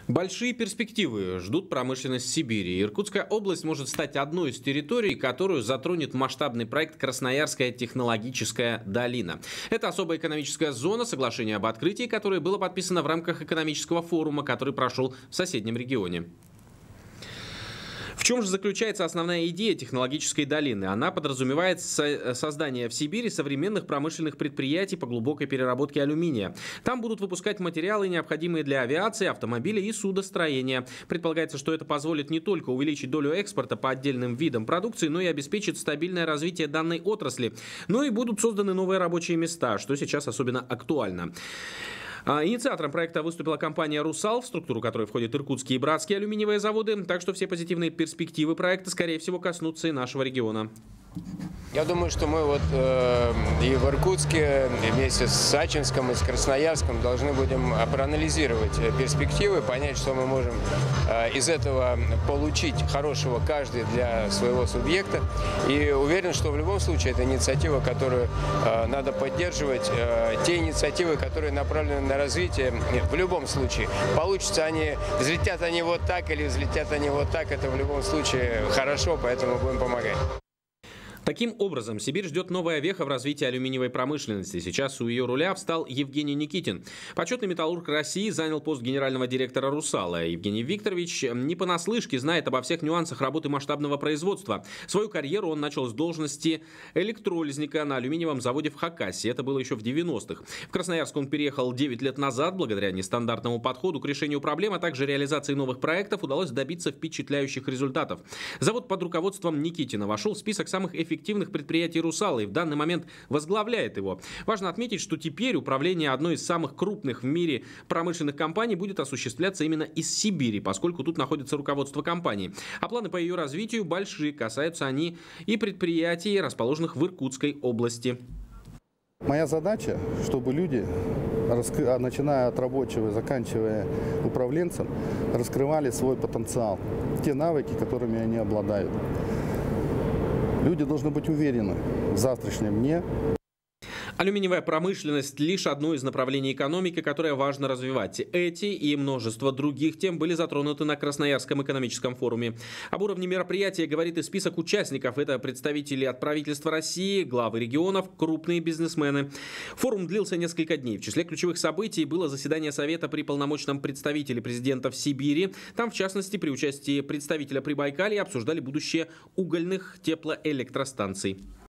Большие перспективы ждут промышленность Сибири. Иркутская область может стать одной из территорий, которую затронет масштабный проект «Красноярская технологическая долина». Это особая экономическая зона, соглашение об открытии, которое было подписано в рамках экономического форума, который прошел в соседнем регионе. В чем же заключается основная идея технологической долины? Она подразумевает создание в Сибири современных промышленных предприятий по глубокой переработке алюминия. Там будут выпускать материалы, необходимые для авиации, автомобиля и судостроения. Предполагается, что это позволит не только увеличить долю экспорта по отдельным видам продукции, но и обеспечит стабильное развитие данной отрасли. Но и будут созданы новые рабочие места, что сейчас особенно актуально. Инициатором проекта выступила компания «Русал», в структуру которой входят иркутские и братские алюминиевые заводы. Так что все позитивные перспективы проекта, скорее всего, коснутся и нашего региона. Я думаю, что мы и в Иркутске, вместе с Ачинском и с Красноярском должны будем проанализировать перспективы, понять, что мы можем из этого получить хорошего каждый для своего субъекта. И уверен, что в любом случае это инициатива, которую надо поддерживать. Те инициативы, которые направлены на развитие, в любом случае. Получится они, взлетят они вот так или взлетят они вот так, это в любом случае хорошо, поэтому будем помогать. Таким образом, Сибирь ждет новая веха в развитии алюминиевой промышленности. Сейчас у ее руля встал Евгений Никитин. Почетный металлург России занял пост генерального директора «Русала». Евгений Викторович не понаслышке знает обо всех нюансах работы масштабного производства. Свою карьеру он начал с должности электролизника на алюминиевом заводе в Хакасии. Это было еще в 90-х. В Красноярск он переехал 9 лет назад. Благодаря нестандартному подходу к решению проблем, а также реализации новых проектов, удалось добиться впечатляющих результатов. Завод под руководством Никитина вошел в список самых эффективных предприятий «Русала» и в данный момент возглавляет его. Важно отметить, что теперь управление одной из самых крупных в мире промышленных компаний будет осуществляться именно из Сибири, поскольку тут находится руководство компании. А планы по ее развитию большие, касаются они и предприятий, расположенных в Иркутской области. Моя задача, чтобы люди, начиная от рабочего и заканчивая управленцем, раскрывали свой потенциал, те навыки, которыми они обладают. Люди должны быть уверены в завтрашнем дне. Алюминиевая промышленность – лишь одно из направлений экономики, которое важно развивать. Эти и множество других тем были затронуты на Красноярском экономическом форуме. Об уровне мероприятия говорит и список участников. Это представители от правительства России, главы регионов, крупные бизнесмены. Форум длился несколько дней. В числе ключевых событий было заседание Совета при полномочном представителе президента в Сибири. Там, в частности, при участии представителя Прибайкалья обсуждали будущее угольных теплоэлектростанций.